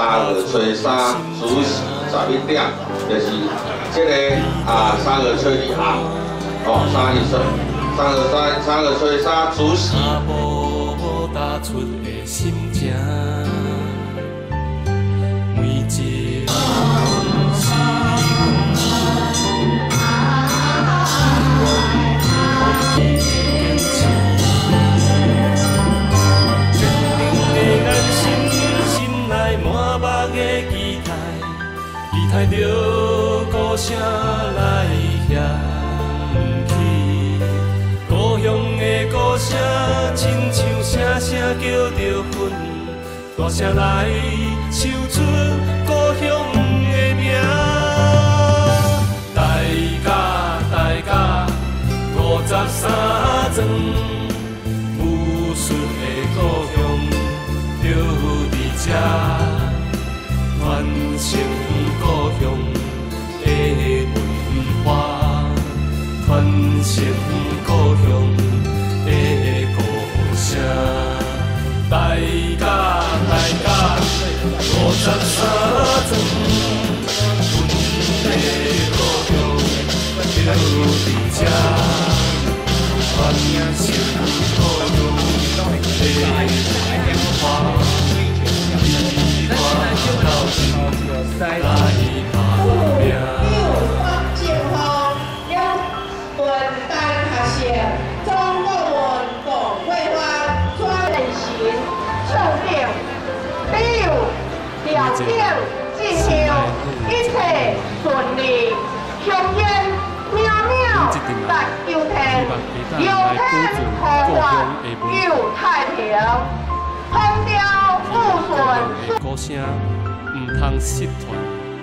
3月初3主席11点，就是这个3月初2号，哦，3月初3主席。 打出的心情，每一是期待着歌声来响起，故乡的歌声亲像声声叫着阮，大声来唱出故乡的名。大家53庄，武术的故乡就伫这。传承故乡的文化，传承故乡的歌声。大家53庄，阮的故乡就伫这。传承故乡的文化。来打拼。 方建峰，有文旦学习中国文共绘画专行设定，比如条件进行一切顺利，香烟渺渺达秋天，有天和乐又太平，风调雨顺。 歌声唔通失传。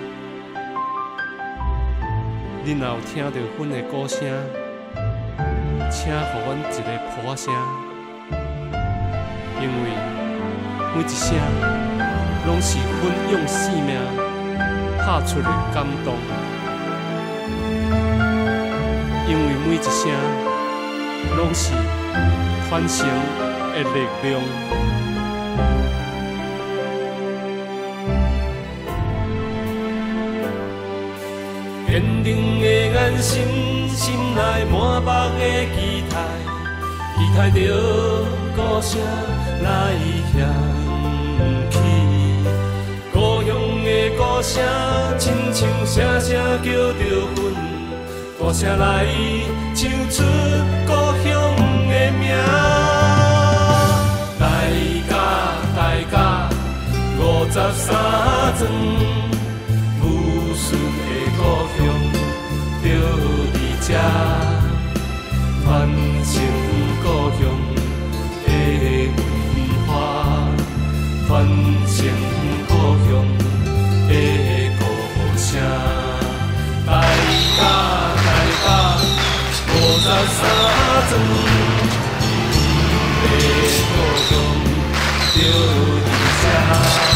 恁若有听到阮的歌声，请予阮一个普声，因为每一声拢是阮用生命拍出的感动，因为每一声拢是传承的力量。坚定的眼神，心内满腹的期待，期待着歌声来响起。故乡的歌声，亲像声声叫着阮，大声来唱出故乡的名。大家53庄。武术的故乡就伫这，传承故乡的文化，传承故乡的歌声。大家53庄，的故乡就伫这。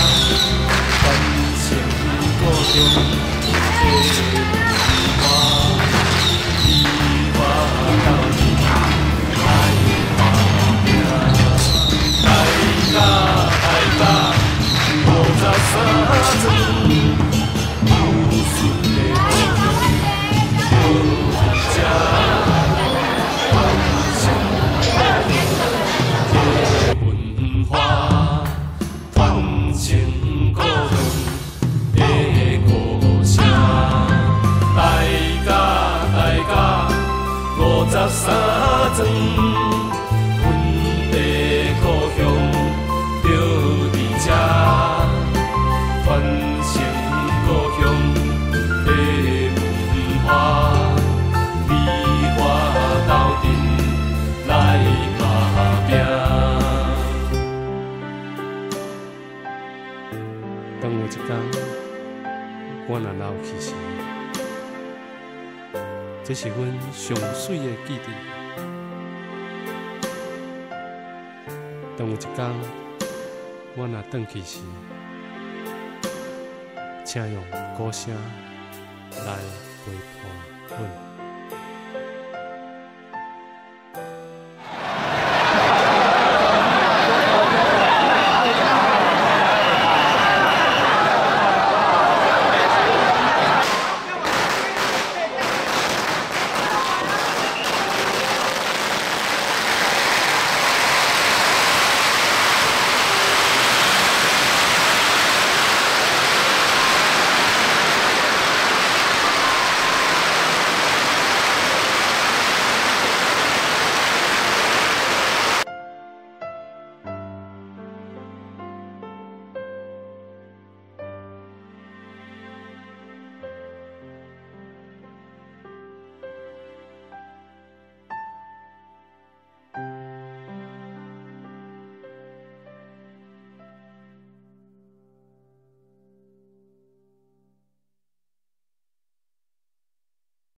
故乡的文化，梨花到底来打拼。大家53庄，武术的故乡就伫这。传承的文化，传承故乡。53庄，阮的故乡就伫这，传承故乡的文化，梨花斗阵来打拼。当有一天，我若老去时，这是阮上水的记忆。当有一天，我若转去时，请用歌声来陪伴阮。